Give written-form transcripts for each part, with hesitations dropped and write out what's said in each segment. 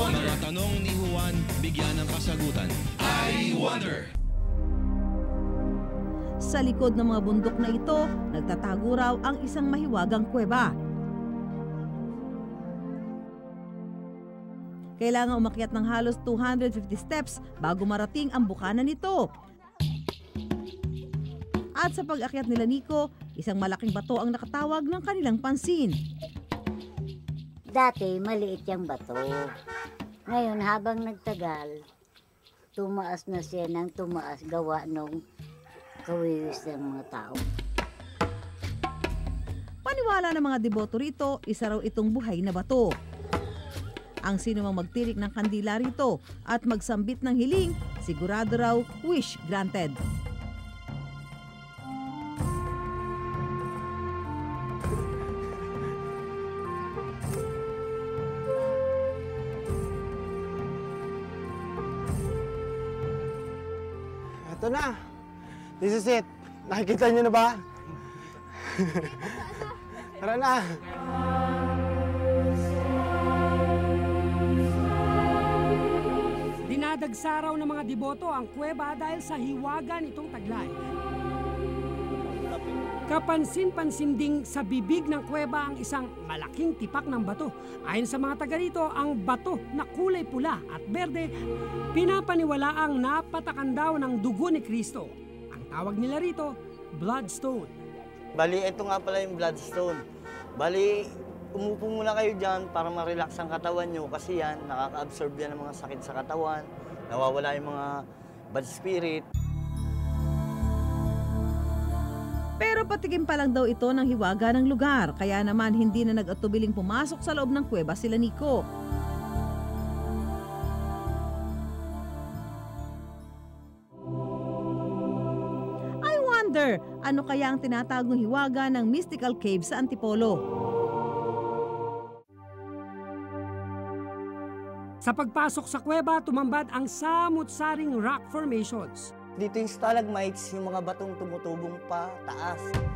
Mga tanong ni Juan, bigyan ng kasagutan. I Wonder! Sa likod ng mga bundok na ito, nagtatago raw ang isang mahiwagang kuweba. Kailangan umakyat ng halos 250 steps bago marating ang bukana nito. At sa pag-akyat nila Nico, isang malaking bato ang nakatawag ng kanilang pansin. Dati, maliit yung bato. Ngayon, habang nagtagal, tumaas na siya ng tumaas gawa nung kawiwis ng mga tao. Paniwala ng mga deboto rito, isa raw itong buhay na bato. Ang sino mang magtirik ng kandila rito at magsambit ng hiling, sigurado raw wish granted. Ito na. This is it. Nakikita niyo na ba? Tara na. Dinadagsa raw ng mga deboto ang kuweba dahil sa hiwaga nitong taglay. Kapansin-pansin ding sa bibig ng kuweba ang isang malaking tipak ng bato. Ayon sa mga taga rito, ang bato na kulay pula at berde, pinapaniwalaang napatakan daw ng dugo ni Kristo. Ang tawag nila rito, bloodstone. Bali, ito nga pala yung bloodstone. Bali, umupo muna kayo dyan para ma-relax ang katawan nyo kasi yan, nakaka-absorb yan ng mga sakit sa katawan, nawawala yung mga bad spirit. Pero patikim pa lang daw ito ng hiwaga ng lugar, kaya naman hindi na nag-atubiling pumasok sa loob ng kuweba sila Nico. I wonder, ano kaya ang tinatawag ng hiwaga ng mystical cave sa Antipolo? Sa pagpasok sa kuweba, tumambad ang samut-saring rock formations. Dito yung stalagmites, yung mga batong tumutubong pa taas.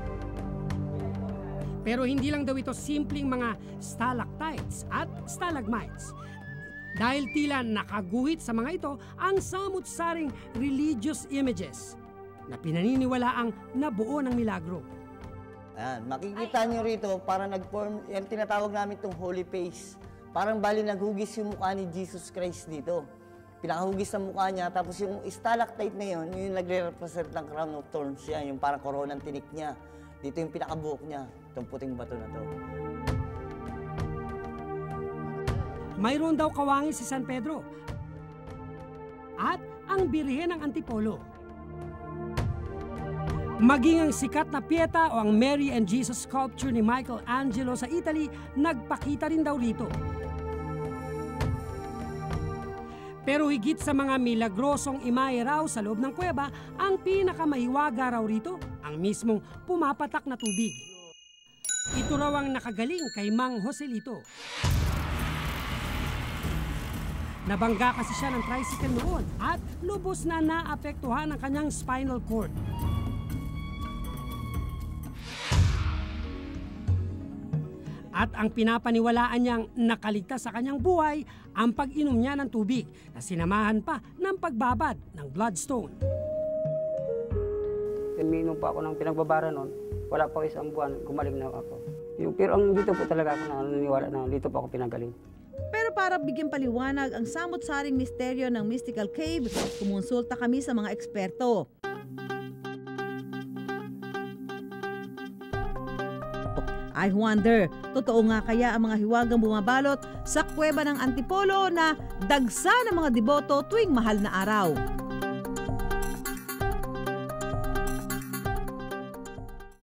Pero hindi lang daw ito simpleng mga stalactites at stalagmites. Dahil tila nakaguhit sa mga ito ang samut-saring religious images na pinaniniwalaang nabuo ng milagro. Ayan, makikita nyo rito, parang nag-form, yan tinatawag namin itong holy face. Parang bali naghugis yung mukha ni Jesus Christ dito. Pinakahugis sa mukha niya, tapos yung stalactite na yun, yung nagre-represent ng crown of thorns yan, yung parang koronang tinik niya. Dito yung pinakabuhok niya, itong puting bato na to. Mayroon daw kawangi si San Pedro at ang Birhen ng Antipolo. Maging ang sikat na Pieta o ang Mary and Jesus sculpture ni Michelangelo sa Italy, nagpakita rin daw rito. Pero higit sa mga milagrosong imahe raw sa loob ng kuweba, ang pinakamahiwaga raw rito, ang mismong pumapatak na tubig. Ito raw ang nakagaling kay Mang Joselito. Nabangga kasi siya ng tricycle noon at lubos na naapektuhan ang kanyang spinal cord. At ang pinapaniwalaan niyang nakaligtas sa kanyang buhay ang pag-inom niya ng tubig na sinamahan pa ng pagbabad ng bloodstone. Umiinom pa ako ng pinagbabara noon. Wala pa isang buwan, gumaling na ako. Pero ang dito po talaga ako naniniwala na dito po ako pinagaling. Pero para bigyan paliwanag ang samut-saring misteryo ng mystical cave, kumonsulta kami sa mga eksperto. I wonder, totoo nga kaya ang mga hiwagang bumabalot sa kuweba ng Antipolo na dagsa ng mga deboto tuwing mahal na araw?